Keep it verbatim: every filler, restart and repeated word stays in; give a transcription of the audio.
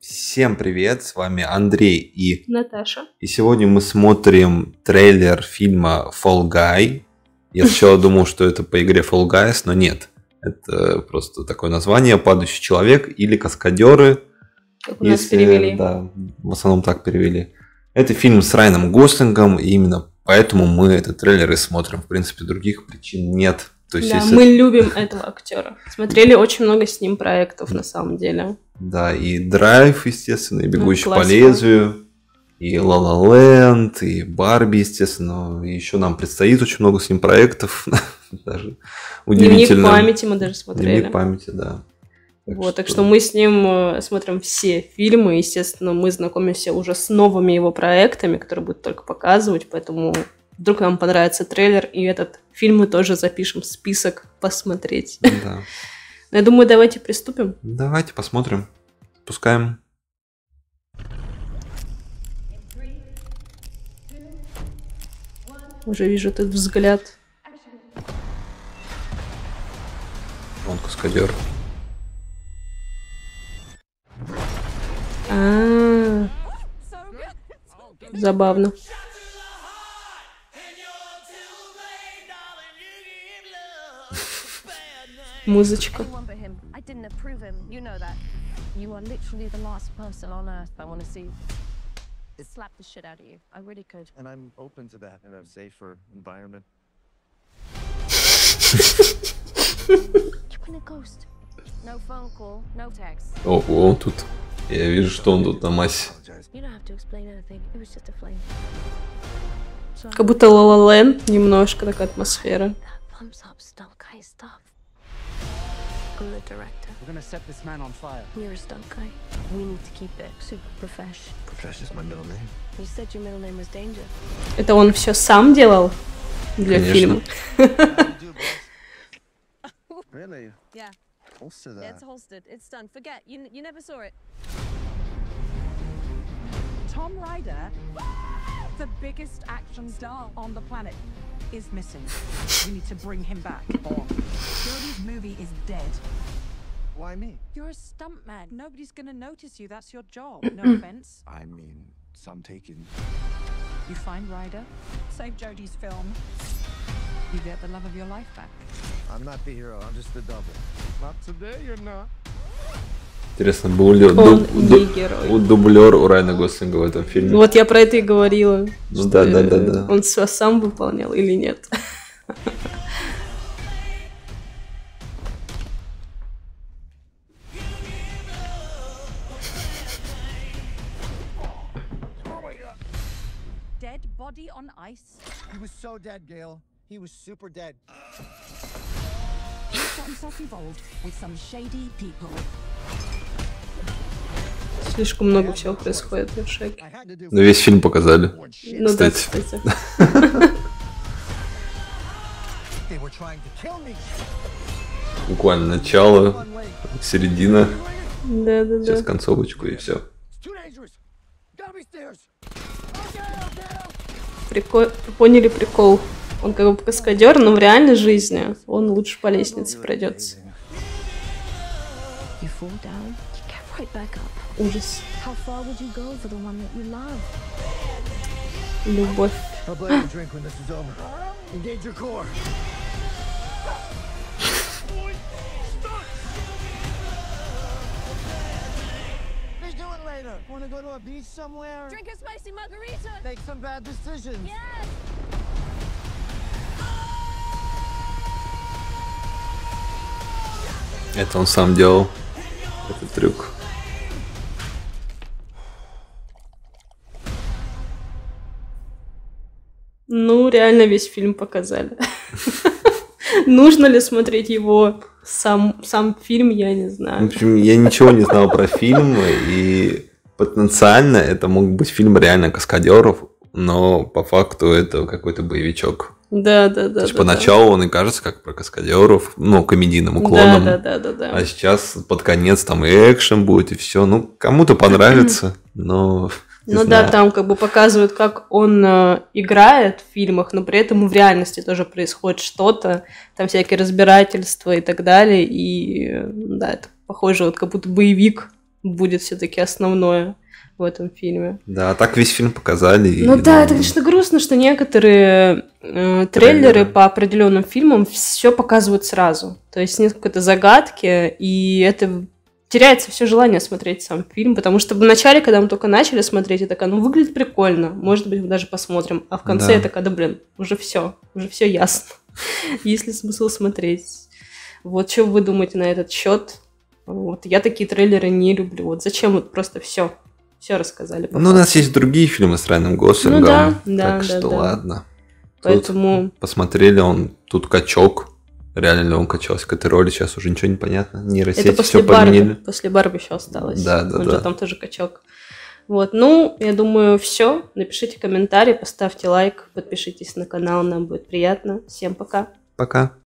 Всем привет, с вами Андрей и Наташа. И сегодня мы смотрим трейлер фильма Fall Guy. Я сначала думал, что это по игре Fall Guys, но нет. Это просто такое название: «Падающий человек» или «Каскадеры». Как у нас если, перевели. Да, в основном так перевели. Это фильм с Райаном Гослингом, и именно поэтому мы этот трейлер и смотрим. В принципе, других причин нет. То есть, Да, если... мы любим этого актера. Смотрели очень много с ним проектов, на самом деле. Да, и «Драйв», естественно, и «Бегущий Ну, по лезвию», и «Ла Ла Ленд», и «Барби», естественно. И еще нам предстоит очень много с ним проектов. Даже удивительно. «Дневник памяти» мы даже смотрели. «Дневник памяти», да. Так вот, что... так что мы с ним смотрим все фильмы. Естественно, мы знакомимся уже с новыми его проектами, которые будут только показывать, поэтому вдруг нам понравится трейлер, и этот фильм мы тоже запишем в список посмотреть. Да. Я думаю, давайте приступим. Давайте посмотрим. Пускаем. Уже вижу этот взгляд. Вон каскадер. А-а-а. Забавно. Музычка. Slap the shit out of you. I really could. And I'm open to that in a safer environment. You've been a ghost. No phone call, no text. Ого, он тут. Я вижу, что он тут на массе. You don't have to explain anything. It was just a flame. Как будто Ла Ла Ленд, немножко такая атмосфера. I'm the director. We're gonna set this man on fire. You're a stunt guy. We need to keep it super profesh. Profesh is my middle name. You said your middle name was Danger. Это он все сам делал для Конечно. фильма? Really? Yeah. Holster that. It's holstered. It's done. Forget. You you never saw it. Tom Ryder, the biggest action star on the planet, is missing. We need to bring him back. Jodie's movie is dead. Why me? You're a stuntman. Nobody's gonna notice you. That's your job. No offense. I mean, some taken. You find Ryder, save Jodie's film. You get the love of your life back. I'm not the hero. I'm just the double. Not today, you're not. Интересно, был ли Он дуб, не дуб, герой. у дублер у Райана Гослинга в этом фильме? Вот я про это и говорила. Ну да, да, да, да. Он все сам выполнял или нет? Dead body on ice. He was so dead, Gail. He was super dead. He's got himself involved with some shady people. Слишком много всего происходит в шаге. Ну, весь фильм показали. Ну Кстати. да, кстати. Буквально начало, середина, Да, да, сейчас да. концовочку и все. Прикол... Поняли прикол. Он как бы каскадер, но в реальной жизни он лучше по лестнице пройдется. You fall down, you get right back up. Ужас. How far would you go for the one that you love? Любовь. I'll buy you a drink when this is over. Engage your core. What are you doing later? Want to go to a beach somewhere? Drink a spicy margarita. Make some bad decisions. Yes. Это он сам делал, этот трюк. Ну, реально весь фильм показали. Нужно ли смотреть его сам, сам фильм, я не В знаю. общем, я ничего не знал про фильм, и потенциально это мог быть фильм реально каскадеров, но по факту это какой-то боевичок. Да, да, да. То есть да, поначалу он и кажется как про каскадеров, ну, комедийным уклоном. Да, да, да, да, да. А сейчас под конец там и экшен будет, и все. Ну, кому-то понравится, но... не Ну знаю. да, там как бы показывают, как он э, играет в фильмах, но при этом в реальности тоже происходит что-то, там всякие разбирательства и так далее, и э, да, это похоже вот как будто боевик будет все-таки основное в этом фильме. Да, так весь фильм показали. Ну и, да, ну, это, конечно, грустно, что некоторые э, трейлеры, трейлеры по определенным фильмам все показывают сразу. То есть нет какой-то загадки, и это теряется все желание смотреть сам фильм, потому что вначале, когда мы только начали смотреть, я такая, ну выглядит прикольно, может быть, мы даже посмотрим. А в конце Да. я такая, да блин, уже все, уже все ясно. Есть ли смысл смотреть? Вот что вы думаете на этот счет? Вот я такие трейлеры не люблю. Вот зачем вот просто все, все рассказали. по Ну, у факту. нас есть другие фильмы с Райаном Гослингом, Ну да, да, так да, что да. ладно. Поэтому Тут посмотрели, он тут качок. Реально ли он качался к этой роли, сейчас уже ничего не понятно. Нейросети это после все Барби, подменили. после Барби еще осталось. Да, да, Он да. же там тоже качок. Вот, ну, я думаю, все. Напишите комментарий, поставьте лайк, подпишитесь на канал, нам будет приятно. Всем пока. Пока.